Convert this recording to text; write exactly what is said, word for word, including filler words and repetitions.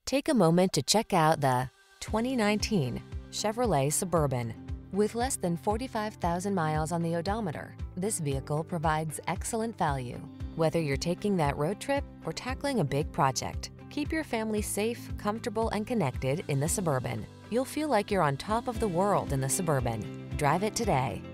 Take a moment to check out the twenty nineteen Chevrolet Suburban. With less than forty-five thousand miles on the odometer, this vehicle provides excellent value. Whether you're taking that road trip or tackling a big project, keep your family safe, comfortable, and connected in the Suburban. You'll feel like you're on top of the world in the Suburban. Drive it today.